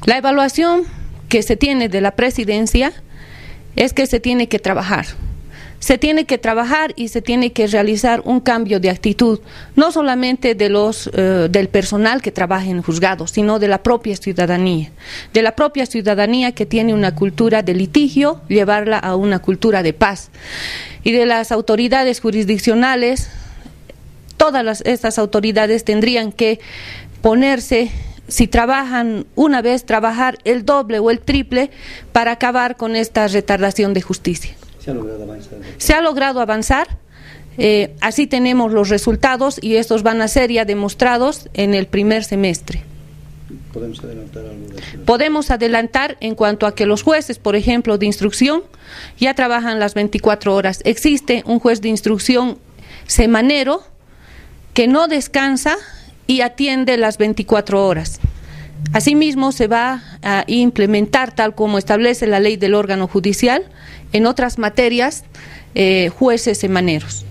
La evaluación que se tiene de la presidencia es que se tiene que trabajar. Se tiene que trabajar y se tiene que realizar un cambio de actitud, no solamente del personal que trabaja en juzgados, sino de la propia ciudadanía que tiene una cultura de litigio, llevarla a una cultura de paz. Y de las autoridades jurisdiccionales, todas estas autoridades tendrían que ponerse, si trabajan una vez, trabajar el doble o el triple para acabar con esta retardación de justicia. ¿Se ha logrado avanzar? Se ha logrado avanzar, así tenemos los resultados y estos van a ser ya demostrados en el primer semestre. ¿Podemos adelantar algo de eso? Podemos adelantar en cuanto a que los jueces, por ejemplo, de instrucción, ya trabajan las 24 horas. Existe un juez de instrucción semanero que no descansa y atiende las 24 horas. Asimismo, se va a implementar, tal como establece la ley del órgano judicial, en otras materias, jueces semaneros.